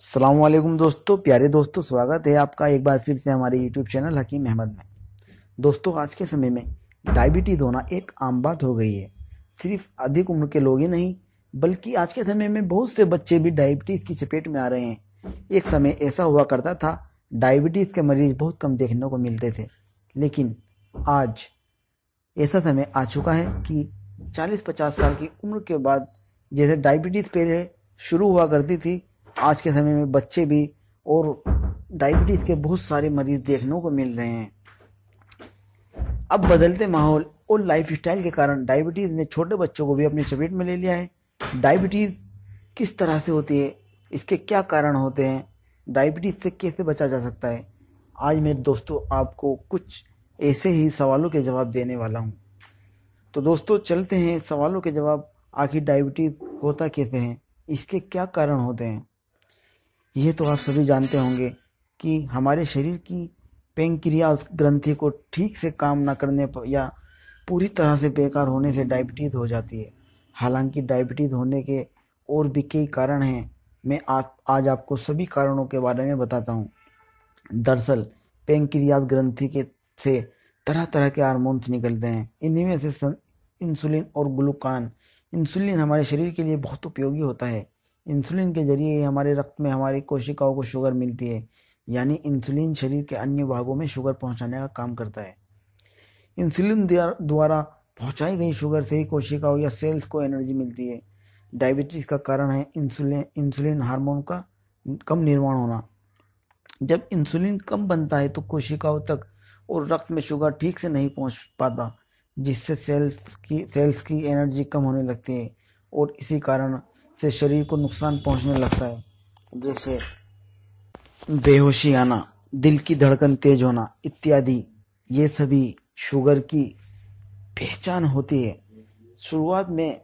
अस्सलामुअलैकुम दोस्तों, प्यारे दोस्तों, स्वागत है आपका एक बार फिर से हमारे यूट्यूब चैनल हकीम अहमद में। दोस्तों, आज के समय में डायबिटीज़ होना एक आम बात हो गई है। सिर्फ अधिक उम्र के लोग ही नहीं, बल्कि आज के समय में बहुत से बच्चे भी डायबिटीज़ की चपेट में आ रहे हैं। एक समय ऐसा हुआ करता था, डायबिटीज़ के मरीज बहुत कम देखने को मिलते थे, लेकिन आज ऐसा समय आ चुका है कि 40-50 साल की उम्र के बाद जैसे डायबिटीज़ पहले शुरू हुआ करती थी, आज के समय में बच्चे भी और डायबिटीज़ के बहुत सारे मरीज देखने को मिल रहे हैं। अब बदलते माहौल और लाइफस्टाइल के कारण डायबिटीज़ ने छोटे बच्चों को भी अपनी चपेट में ले लिया है। डायबिटीज़ किस तरह से होती है, इसके क्या कारण होते हैं, डायबिटीज़ से कैसे बचा जा सकता है, आज मेरे दोस्तों आपको कुछ ऐसे ही सवालों के जवाब देने वाला हूँ। तो दोस्तों, चलते हैं सवालों के जवाब। आखिर डायबिटीज़ होता कैसे हैं, इसके क्या कारण होते हैं। ये तो आप सभी जानते होंगे कि हमारे शरीर की पेंक्रियाज ग्रंथि को ठीक से काम न करने पर या पूरी तरह से बेकार होने से डायबिटीज़ हो जाती है। हालांकि डायबिटीज़ होने के और भी कई कारण हैं। मैं आज आपको सभी कारणों के बारे में बताता हूँ। दरअसल पेंक्रियाज ग्रंथि के से तरह तरह के हार्मोन्स निकलते हैं। इन्हीं में से इंसुलिन और ग्लूकान। इंसुलिन हमारे शरीर के लिए बहुत उपयोगी होता है। इंसुलिन के जरिए हमारे रक्त में हमारी कोशिकाओं को शुगर मिलती है, यानी इंसुलिन शरीर के अन्य भागों में शुगर पहुंचाने का काम करता है। इंसुलिन द्वारा पहुंचाई गई शुगर से ही कोशिकाओं या सेल्स को एनर्जी मिलती है। डायबिटीज का कारण है इंसुलिन हार्मोन का कम निर्माण होना। जब इंसुलिन कम बनता है तो कोशिकाओं तक और रक्त में शुगर ठीक से नहीं पहुंच पाता, जिससे सेल्स की एनर्जी कम होने लगती है और इसी कारण से शरीर को नुकसान पहुंचने लगता है, जैसे बेहोशी आना, दिल की धड़कन तेज होना इत्यादि। ये सभी शुगर की पहचान होती है। शुरुआत में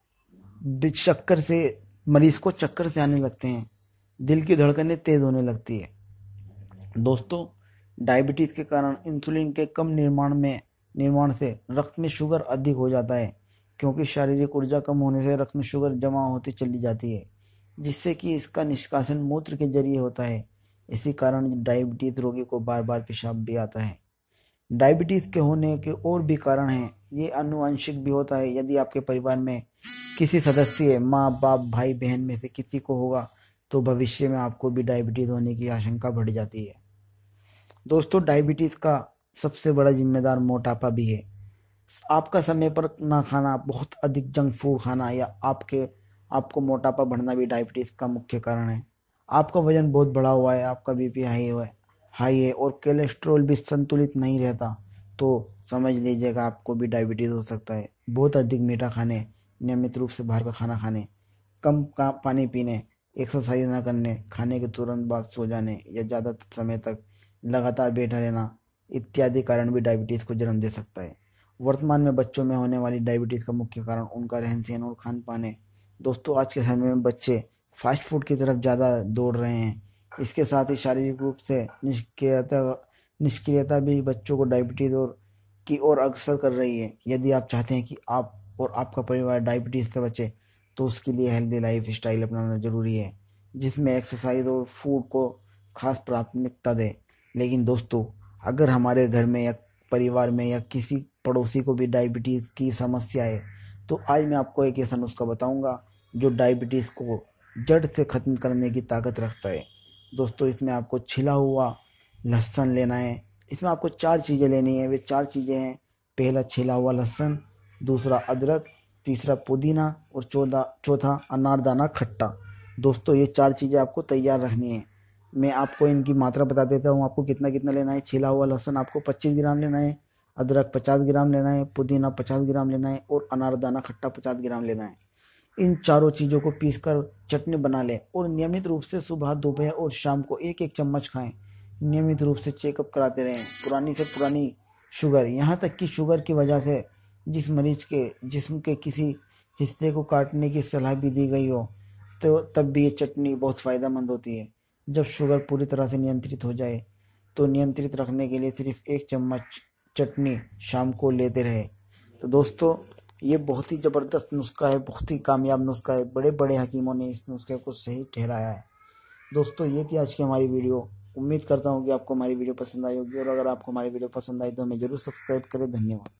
मरीज को चक्कर से आने लगते हैं, दिल की धड़कनें तेज होने लगती है। दोस्तों, डायबिटीज के कारण इंसुलिन के कम निर्माण से रक्त में शुगर अधिक हो जाता है, क्योंकि शारीरिक ऊर्जा कम होने से रक्त में शुगर जमा होती चली जाती है, जिससे कि इसका निष्कासन मूत्र के जरिए होता है। इसी कारण डायबिटीज रोगी को बार बार पेशाब भी आता है। डायबिटीज के होने के और भी कारण हैं। ये आनुवंशिक भी होता है। यदि आपके परिवार में किसी सदस्य, माँ बाप, भाई बहन में से किसी को होगा तो भविष्य में आपको भी डायबिटीज होने की आशंका बढ़ जाती है। दोस्तों, डायबिटीज का सबसे बड़ा जिम्मेदार मोटापा भी है। आपका समय पर ना खाना, बहुत अधिक जंक फूड खाना या आपको मोटापा बढ़ना भी डायबिटीज का मुख्य कारण है। आपका वजन बहुत बढ़ा हुआ है, आपका बीपी हाई है और कोलेस्ट्रॉल भी संतुलित नहीं रहता, तो समझ लीजिएगा आपको भी डायबिटीज हो सकता है। बहुत अधिक मीठा खाने, नियमित रूप से बाहर का खाना खाने, कम पानी पीने, एक्सरसाइज ना करने, खाने के तुरंत बाद सो जाने या ज़्यादा समय तक लगातार बैठा रहना इत्यादि कारण भी डायबिटीज़ को जन्म दे सकता है। वर्तमान में बच्चों में होने वाली डायबिटीज़ का मुख्य कारण उनका रहन सहन और खान पान है। दोस्तों, आज के समय में बच्चे फास्ट फूड की तरफ ज़्यादा दौड़ रहे हैं। इसके साथ ही शारीरिक रूप से निष्क्रियता भी बच्चों को डायबिटीज़ की ओर अग्रसर कर रही है। यदि आप चाहते हैं कि आप और आपका परिवार डायबिटीज़ से बचे, तो उसके लिए हेल्दी लाइफ स्टाइल अपनाना जरूरी है, जिसमें एक्सरसाइज और फूड को खास प्राथमिकता दें। लेकिन दोस्तों, अगर हमारे घर में या परिवार में या किसी पड़ोसी को भी डायबिटीज़ की समस्या है, तो आज मैं आपको एक ऐसा नुस्खा बताऊंगा जो डायबिटीज़ को जड़ से ख़त्म करने की ताकत रखता है। दोस्तों, इसमें आपको छिला हुआ लहसुन लेना है। इसमें आपको 4 चीज़ें लेनी है। वे 4 चीज़ें हैं: पहला छिला हुआ लहसुन, दूसरा अदरक, तीसरा पुदीना और चौथा अनारदाना खट्टा। दोस्तों, ये 4 चीज़ें आपको तैयार रखनी है। मैं आपको इनकी मात्रा बता देता हूँ, आपको कितना कितना लेना है। छिला हुआ लहसुन आपको 25 ग्राम लेना है, अदरक 50 ग्राम लेना है, पुदीना 50 ग्राम लेना है और अनारदाना खट्टा 50 ग्राम लेना है। इन चारों चीज़ों को पीसकर चटनी बना लें और नियमित रूप से सुबह, दोपहर और शाम को एक एक चम्मच खाएं। नियमित रूप से चेकअप कराते रहें। पुरानी से पुरानी शुगर, यहाँ तक कि शुगर की वजह से जिस मरीज के जिस्म के किसी हिस्से को काटने की सलाह भी दी गई हो, तो तब भी ये चटनी बहुत फ़ायदेमंद होती है। जब शुगर पूरी तरह से नियंत्रित हो जाए, तो नियंत्रित रखने के लिए सिर्फ 1 चम्मच चटनी शाम को लेते रहे। तो दोस्तों, ये बहुत ही ज़बरदस्त नुस्खा है, बहुत ही कामयाब नुस्खा है। बड़े बड़े हकीमों ने इस नुस्खे को सही ठहराया है। दोस्तों ये थी आज की हमारी वीडियो। उम्मीद करता हूँ कि आपको हमारी वीडियो पसंद आई होगी, और अगर आपको हमारी वीडियो पसंद आई तो हमें ज़रूर सब्सक्राइब करें। धन्यवाद।